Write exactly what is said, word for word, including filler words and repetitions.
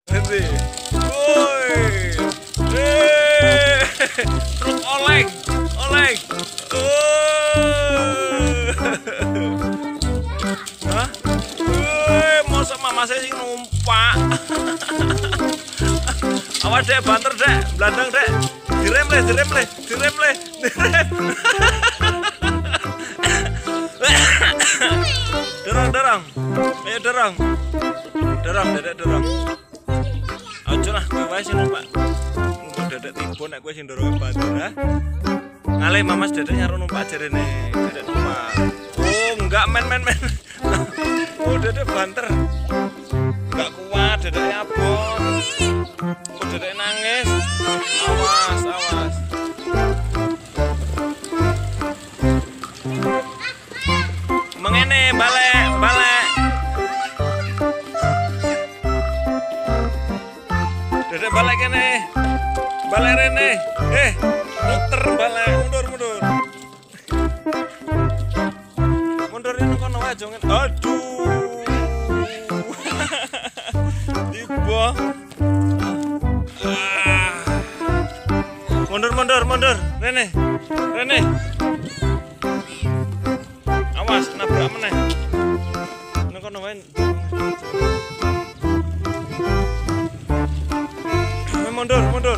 Nanti. Woi. Eh. Truk oleng, oleng. Oh. Hah? Woi, mosok mama saya sing numpak. Awas dek, banter dek, belandang dek. Direm leh, direm leh, direm leh, direm. Dorong, dorong. Ayo dorong. Dorong, dedek dorong. Aja lah, kowe wae sing numpak. Numpak dedek tiba nek kowe sing dorong banter ha. Ngale mamas dedek nyaro numpak jarene. Dedek numpak. Oh, enggak men men men. Oh, dedek banter. Enggak kuat, dedek abon. Oh, dedek nangis. Awas, awas. Mengene balik, balik. Dedek balik kene. Balik rene. Eh, muter balik, mundur, mundur. Mundur ini kono wae jongen. Aduh. Tiba. Ah. Mundur, mundur, mundur. Rene. Rene. Awas nabrak meneh. Nang kono wae. Mundur, mundur.